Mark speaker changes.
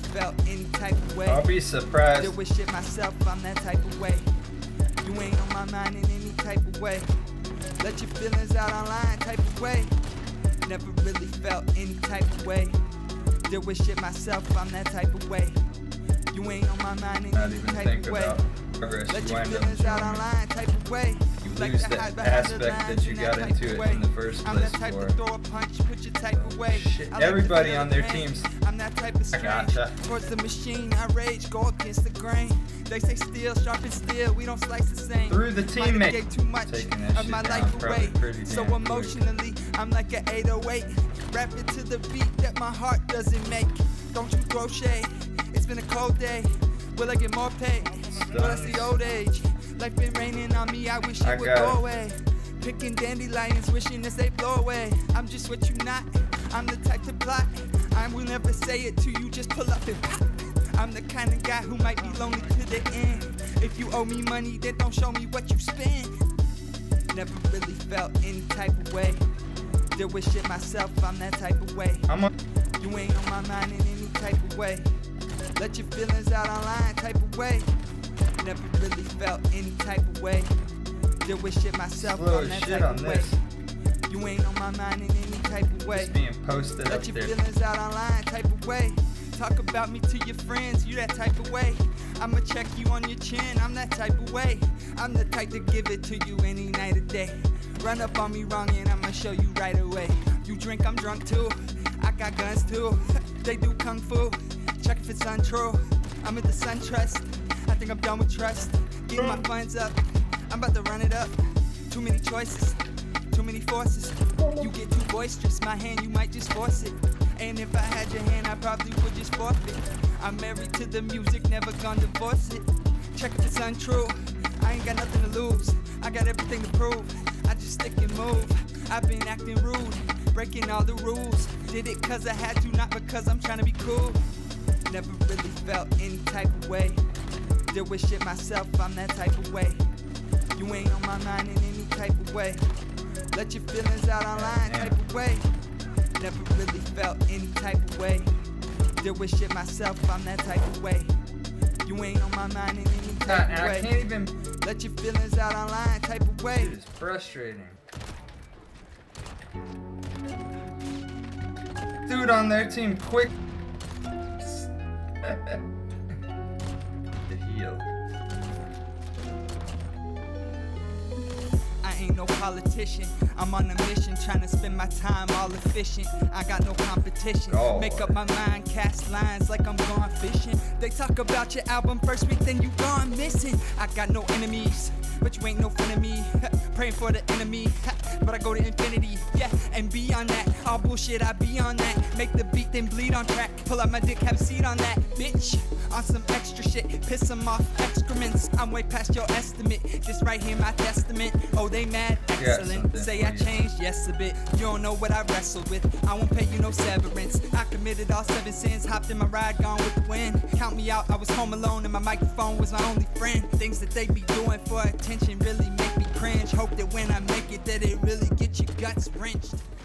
Speaker 1: felt any type of way.
Speaker 2: I'll be surprised.
Speaker 1: Deal with shit myself, I'm that type of way. You ain't on my mind in any type of way. Let your feelings out online type of way. Never really felt any type of way. Deal with shit myself, I'm that type of way. You ain't on my mind in any type of way. Let your feelings out online type of way.
Speaker 2: You lose the aspect that you got into it in the first
Speaker 1: I'm that
Speaker 2: place
Speaker 1: type
Speaker 2: for.
Speaker 1: to throw a punch, put your type away.
Speaker 2: Shit, everybody on their teams.
Speaker 1: I'm that type of strange. Towards the machine, I rage, go against the grain. They say steel, sharp and steel, we don't slice the same.
Speaker 2: Through the teammate.
Speaker 1: Gave too much of my life away. So emotionally, I'm like an 808. Rap it to the beat that my heart doesn't make. Don't you throw shade, it's been a cold day. Will I get more paid? Well, that's the old age. Life been raining on me, I wish it would go away. Picking dandelions, wishing this they blow away. I'm just what you not, I'm the type to plot. I will never say it to you, just pull up and pop. I'm the kind of guy who might be lonely to the end. If you owe me money, then don't show me what you spend. Never really felt any type of way. Deal with shit myself, I'm that type of way. You ain't on my mind in any type of way. Let your feelings out online type of way. Never really felt any type of way. Deal with shit myself, I'm that type of way. You ain't on my mind in any type of way.
Speaker 2: Just being posted
Speaker 1: Let
Speaker 2: up
Speaker 1: your
Speaker 2: there.
Speaker 1: feelings out online type of way. Talk about me to your friends, you that type of way. I'ma check you on your chin, I'm that type of way. I'm the type to give it to you any night or day. Run up on me wrong and I'ma show you right away. You drink, I'm drunk too. I got guns too. They do kung fu. Check if it's untrue. I'm at the SunTrust. I think I'm done with trust. Getting my funds up. I'm about to run it up. Too many choices. Too many forces. You get too boisterous. My hand, you might just force it. And if I had your hand, I probably would just forfeit. I'm married to the music, never gonna divorce it. Check if it's untrue. I ain't got nothing to lose. I got everything to prove. I just stick and move. I've been acting rude, breaking all the rules. Did it cause I had to, not because I'm trying to be cool. Never really felt any type of way. Deal with shit myself, I'm that type of way. You ain't on my mind in any type of way. Let your feelings out online type of way. Never really felt any type of way. Deal with shit myself, I'm that type of way. You ain't on my mind in any type of way.
Speaker 2: I can't even.
Speaker 1: Let your feelings out online type of way.
Speaker 2: It is frustrating. Dude on their team, quick. The heel.
Speaker 1: I ain't no politician, I'm on a mission, trying to spend my time all efficient. I got no competition, make up my mind, cast lines like I'm going fishing. They talk about your album first week, then you gone missing. I got no enemies, but you ain't no friend of me. Praying for the enemy, but I go to infinity, yeah, and beyond that. All bullshit, I be on that. Make the beat, then bleed on track. Pull out my dick, have a seat on that, bitch. On some extra shit, piss them off excrements. I'm way past your estimate, this right here my testament. Oh, they mad, excellent. Say I changed, yes a bit. You don't know what I wrestled with. I won't pay you no severance. I committed all 7 sins, hopped in my ride, gone with the wind. Count me out, I was home alone and my microphone was my only friend. Things that they be doing for attention really make me cringe. Hope that when I make it, that it really get your guts wrenched.